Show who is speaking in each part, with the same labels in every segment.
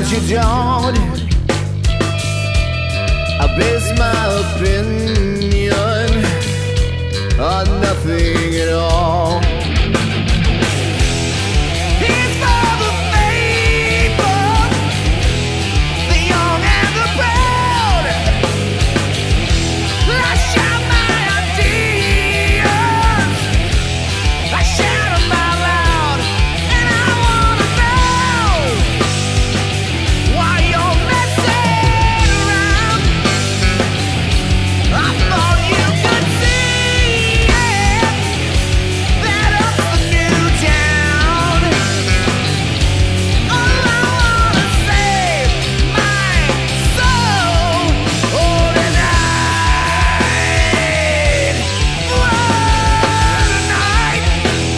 Speaker 1: you don't. I base my opinion on nothing at all. Here's for the faithful, the young and the proud. I shout my ideas, I shout them out loud, and I wanna know why you're messing around. I thought you could see it, that up's the new town. All I wanna save my soul, oh tonight, tonight.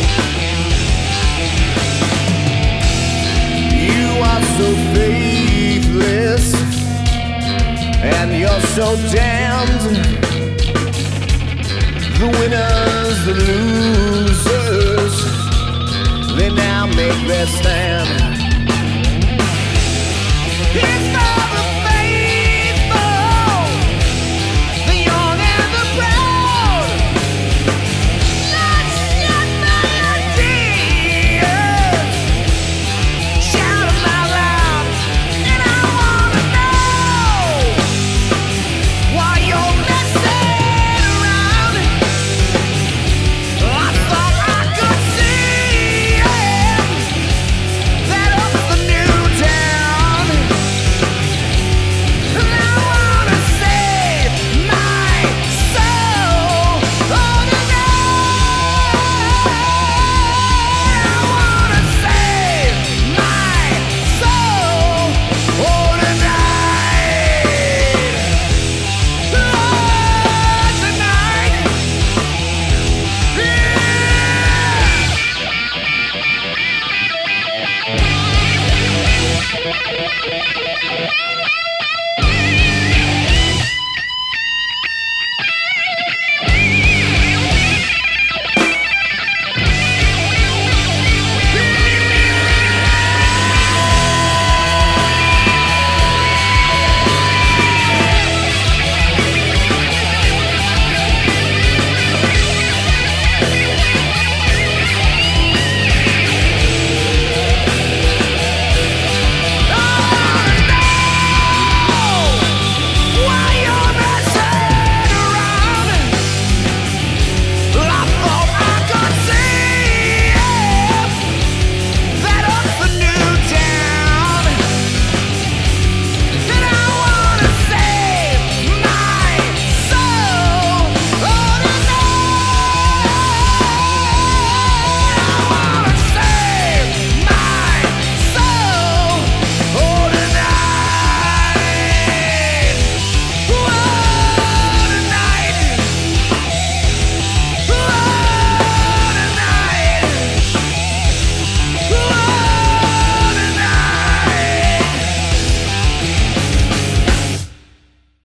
Speaker 1: You are so faithless, and you're so damned. The winners, the losers, they now make their stand. Here's for the